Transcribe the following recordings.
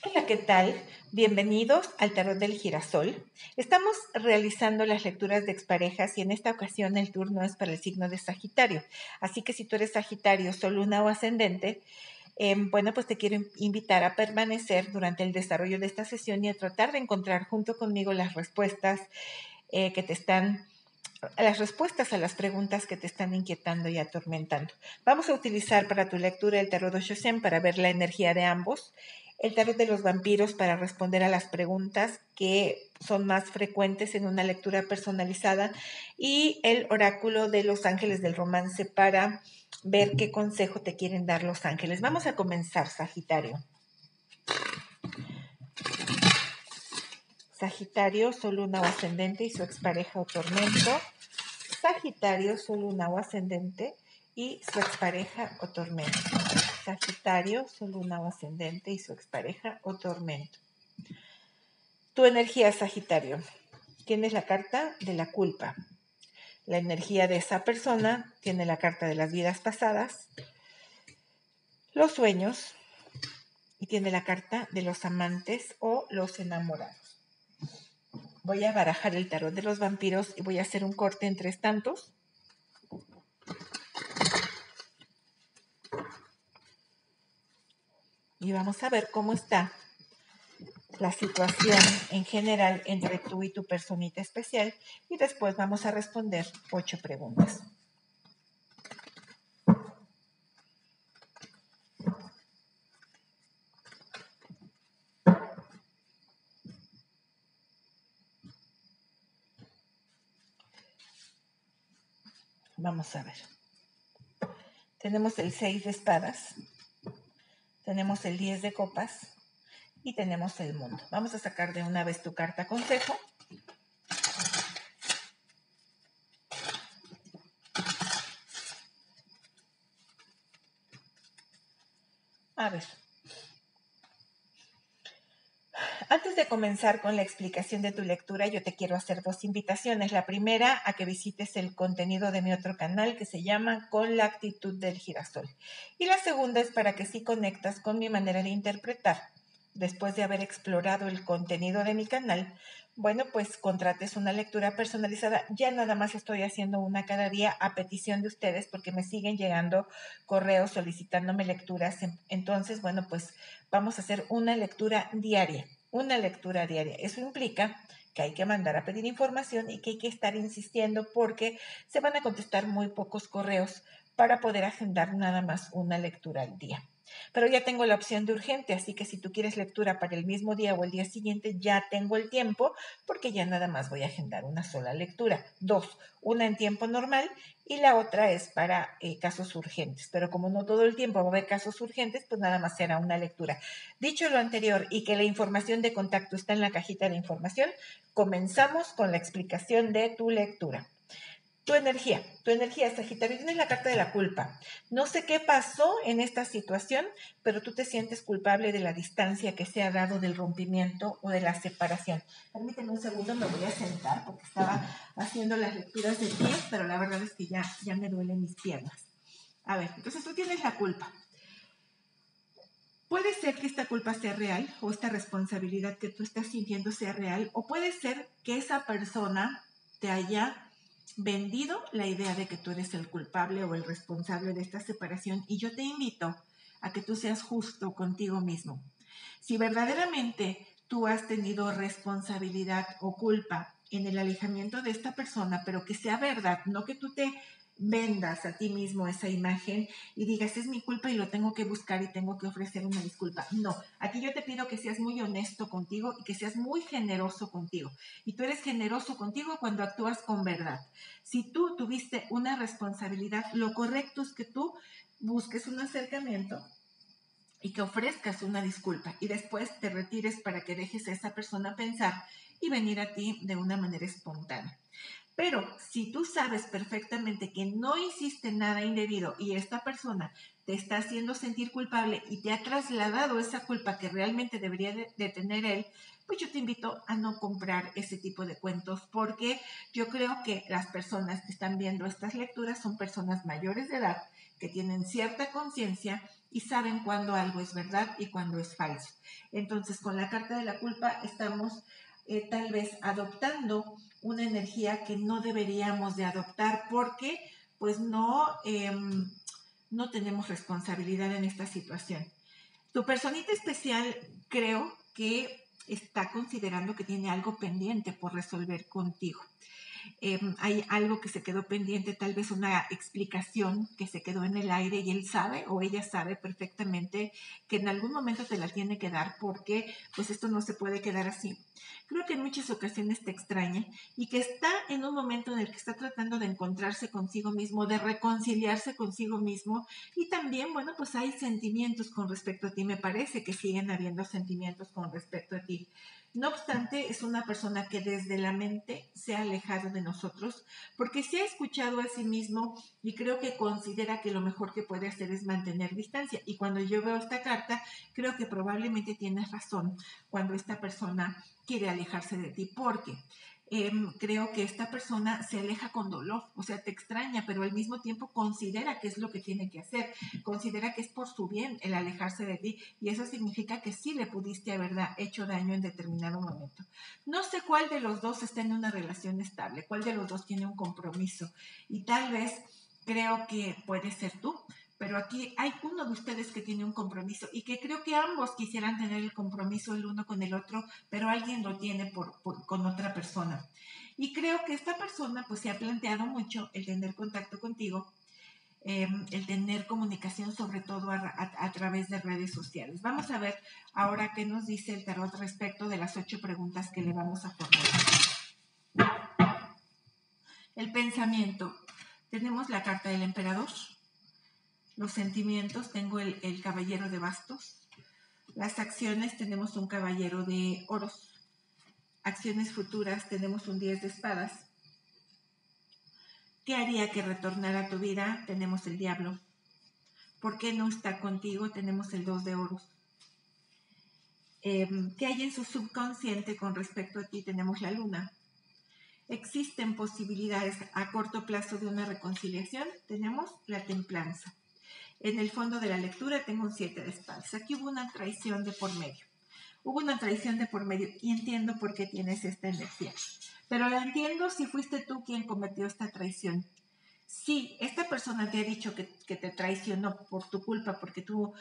Hola, ¿qué tal? Bienvenidos al Tarot del Girasol. Estamos realizando las lecturas de exparejas y en esta ocasión el turno es para el signo de Sagitario. Así que si tú eres Sagitario, Sol, Luna o Ascendente, pues te quiero invitar a permanecer durante el desarrollo de esta sesión y a tratar de encontrar junto conmigo las respuestas las respuestas a las preguntas que te están inquietando y atormentando. Vamos a utilizar para tu lectura el tarot Osho-Zen para ver la energía de ambos, el tarot de los vampiros para responder a las preguntas que son más frecuentes en una lectura personalizada y el oráculo de los ángeles del romance para ver qué consejo te quieren dar los ángeles. Vamos a comenzar, Sagitario. Sagitario, Sol, Luna o Ascendente y su expareja o tormento. Sagitario, Sol, Luna o Ascendente y su expareja o tormento. Sagitario, Sol, Luna o Ascendente y su expareja o tormento. Tu energía, Sagitario. Tienes la carta de la culpa. La energía de esa persona tiene la carta de las vidas pasadas, los sueños y tiene la carta de los amantes o los enamorados. Voy a barajar el tarot de los vampiros y voy a hacer un corte en 3 tantos. Y vamos a ver cómo está la situación en general entre tú y tu personita especial y después vamos a responder 8 preguntas. Vamos a ver. Tenemos el 6 de espadas, tenemos el 10 de copas y tenemos el mundo. Vamos a sacar de una vez tu carta consejo. A ver. Antes de comenzar con la explicación de tu lectura, yo te quiero hacer 2 invitaciones. La primera, a que visites el contenido de mi otro canal que se llama Con la actitud del girasol. Y la segunda es para que sí conectas con mi manera de interpretar. Después de haber explorado el contenido de mi canal, pues contrates una lectura personalizada. Ya nada más estoy haciendo una cada día a petición de ustedes porque me siguen llegando correos solicitándome lecturas. Entonces, pues vamos a hacer una lectura diaria. Eso implica que hay que mandar a pedir información y que hay que estar insistiendo porque se van a contestar muy pocos correos para poder agendar nada más una lectura al día. Pero ya tengo la opción de urgente, así que si tú quieres lectura para el mismo día o el día siguiente, ya tengo el tiempo porque ya nada más voy a agendar una sola lectura. 2, una en tiempo normal y la otra es para casos urgentes. Pero como no todo el tiempo va a haber casos urgentes, pues nada más será una lectura. Dicho lo anterior y que la información de contacto está en la cajita de información, comenzamos con la explicación de tu lectura. Tu energía, Sagitario, tienes la carta de la culpa. No sé qué pasó en esta situación, pero tú te sientes culpable de la distancia que se ha dado del rompimiento o de la separación. Permíteme un segundo, me voy a sentar porque estaba haciendo las lecturas de pie, pero la verdad es que ya me duelen mis piernas. A ver, entonces tú tienes la culpa. Puede ser que esta culpa sea real o esta responsabilidad que tú estás sintiendo sea real, o puede ser que esa persona te haya vendido la idea de que tú eres el culpable o el responsable de esta separación, y yo te invito a que tú seas justo contigo mismo. Si verdaderamente tú has tenido responsabilidad o culpa en el alejamiento de esta persona, pero que sea verdad, no que tú te vendas a ti mismo esa imagen y digas, es mi culpa y lo tengo que buscar y tengo que ofrecer una disculpa. No, aquí yo te pido que seas muy honesto contigo y que seas muy generoso contigo. Y tú eres generoso contigo cuando actúas con verdad. Si tú tuviste una responsabilidad, lo correcto es que tú busques un acercamiento y que ofrezcas una disculpa y después te retires para que dejes a esa persona pensar y venir a ti de una manera espontánea. Pero si tú sabes perfectamente que no hiciste nada indebido y esta persona te está haciendo sentir culpable y te ha trasladado esa culpa que realmente debería de tener él, pues yo te invito a no comprar ese tipo de cuentos, porque yo creo que las personas que están viendo estas lecturas son personas mayores de edad que tienen cierta conciencia y saben cuándo algo es verdad y cuándo es falso. Entonces, con la carta de la culpa estamos tal vez adoptando una energía que no deberíamos de adoptar porque pues no tenemos responsabilidad en esta situación. Tu personita especial creo que está considerando que tiene algo pendiente por resolver contigo. Hay algo que se quedó pendiente, tal vez una explicación que se quedó en el aire y él sabe o ella sabe perfectamente que en algún momento te la tiene que dar porque pues esto no se puede quedar así. Creo que en muchas ocasiones te extraña y que está en un momento en el que está tratando de encontrarse consigo mismo, de reconciliarse consigo mismo y también, bueno, pues hay sentimientos con respecto a ti. Me parece que siguen habiendo sentimientos con respecto a ti. No obstante, es una persona que desde la mente se ha alejado de nosotros porque se ha escuchado a sí mismo y creo que considera que lo mejor que puede hacer es mantener distancia. Y cuando yo veo esta carta, creo que probablemente tienes razón cuando esta persona quiere alejarse de ti porque creo que esta persona se aleja con dolor, o sea, te extraña, pero al mismo tiempo considera que es lo que tiene que hacer, considera que es por su bien el alejarse de ti y eso significa que sí le pudiste haber hecho daño en determinado momento. No sé cuál de los dos está en una relación estable, cuál de los dos tiene un compromiso y tal vez creo que puede ser tú. Pero aquí hay uno de ustedes que tiene un compromiso y que creo que ambos quisieran tener el compromiso el uno con el otro, pero alguien lo tiene con otra persona. Y creo que esta persona pues se ha planteado mucho el tener contacto contigo, el tener comunicación sobre todo a través de redes sociales. Vamos a ver ahora qué nos dice el tarot respecto de las 8 preguntas que le vamos a formular. El pensamiento. Tenemos la carta del emperador. Los sentimientos, tengo el caballero de bastos. Las acciones, tenemos un caballero de oros. Acciones futuras, tenemos un 10 de espadas. ¿Qué haría que retornara a tu vida? Tenemos el diablo. ¿Por qué no está contigo? Tenemos el 2 de oros. ¿Qué hay en su subconsciente con respecto a ti? Tenemos la luna. ¿Existen posibilidades a corto plazo de una reconciliación? Tenemos la templanza. En el fondo de la lectura tengo un 7 de espadas. Aquí hubo una traición de por medio. Hubo una traición de por medio y entiendo por qué tienes esta energía. Pero la entiendo si fuiste tú quien cometió esta traición. Si esta persona te ha dicho que te traicionó por tu culpa, porque tú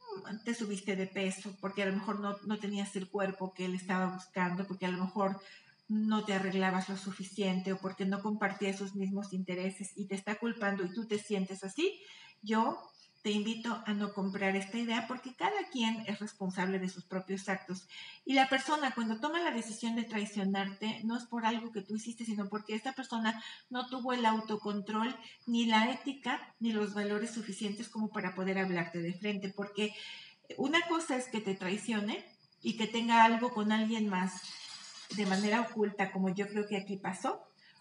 te subiste de peso, porque a lo mejor no tenías el cuerpo que él estaba buscando, porque a lo mejor no te arreglabas lo suficiente o porque no compartías sus mismos intereses y te está culpando y tú te sientes así, yo te invito a no comprar esta idea porque cada quien es responsable de sus propios actos. Y la persona cuando toma la decisión de traicionarte no es por algo que tú hiciste, sino porque esta persona no tuvo el autocontrol, ni la ética, ni los valores suficientes como para poder hablarte de frente. Porque una cosa es que te traicione y que tenga algo con alguien más de manera oculta, como yo creo que aquí pasó.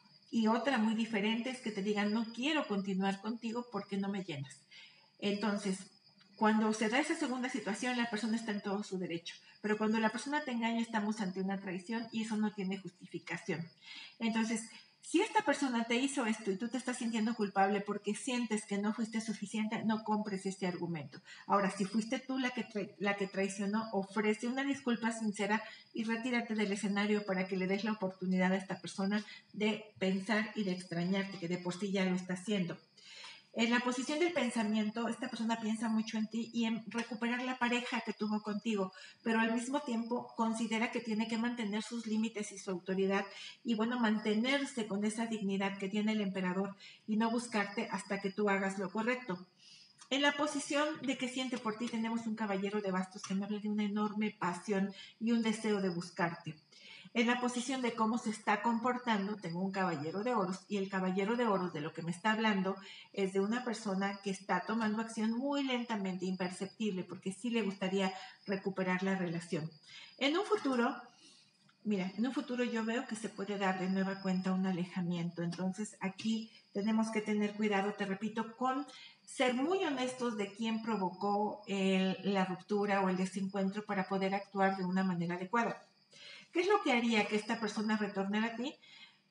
Y otra muy diferente es que te digan, no quiero continuar contigo porque no me llenas. Entonces, cuando se da esa segunda situación, la persona está en todo su derecho. Pero cuando la persona te engaña, estamos ante una traición y eso no tiene justificación. Entonces, si esta persona te hizo esto y tú te estás sintiendo culpable porque sientes que no fuiste suficiente, no compres este argumento. Ahora, si fuiste tú la que traicionó, ofrece una disculpa sincera y retírate del escenario para que le des la oportunidad a esta persona de pensar y de extrañarte, que de por sí ya lo está haciendo. En la posición del pensamiento, esta persona piensa mucho en ti y en recuperar la pareja que tuvo contigo, pero al mismo tiempo considera que tiene que mantener sus límites y su autoridad y bueno, mantenerse con esa dignidad que tiene el emperador y no buscarte hasta que tú hagas lo correcto. En la posición de que siente por ti tenemos un caballero de bastos que me habla de una enorme pasión y un deseo de buscarte. En la posición de cómo se está comportando, tengo un caballero de oros y el caballero de oros de lo que me está hablando es de una persona que está tomando acción muy lentamente, imperceptible, porque sí le gustaría recuperar la relación. En un futuro, mira, en un futuro yo veo que se puede dar de nueva cuenta un alejamiento. Entonces aquí tenemos que tener cuidado, te repito, con ser muy honestos de quién provocó la ruptura o el desencuentro para poder actuar de una manera adecuada. ¿Qué es lo que haría que esta persona retornara a ti?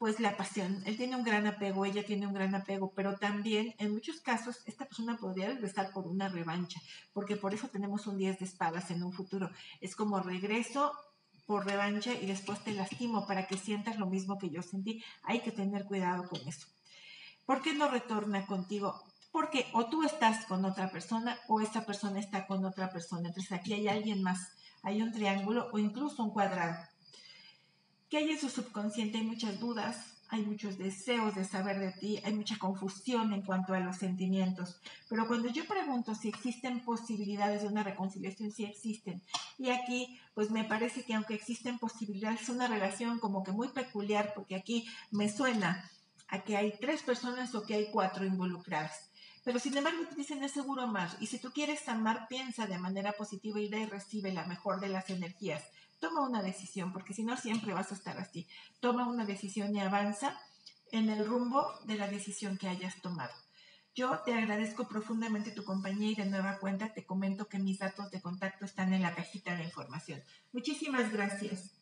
pues la pasión. Él tiene un gran apego, ella tiene un gran apego, pero también en muchos casos esta persona podría regresar por una revancha, porque por eso tenemos un 10 de espadas en un futuro. Es como regreso por revancha y después te lastimo para que sientas lo mismo que yo sentí. Hay que tener cuidado con eso. ¿Por qué no retorna contigo? Porque o tú estás con otra persona o esa persona está con otra persona. Entonces aquí hay alguien más, hay un triángulo o incluso un cuadrado. ¿Qué hay en su subconsciente? Hay muchas dudas, hay muchos deseos de saber de ti, hay mucha confusión en cuanto a los sentimientos. Pero cuando yo pregunto si existen posibilidades de una reconciliación, sí existen. Y aquí, pues me parece que aunque existen posibilidades, es una relación como que muy peculiar, porque aquí me suena a que hay 3 personas o que hay 4 involucradas. Pero sin embargo te dicen es seguro amar. Y si tú quieres amar, piensa de manera positiva y da y recibe la mejor de las energías. Toma una decisión, porque si no siempre vas a estar así. Toma una decisión y avanza en el rumbo de la decisión que hayas tomado. Yo te agradezco profundamente tu compañía y de nueva cuenta te comento que mis datos de contacto están en la cajita de información. Muchísimas gracias.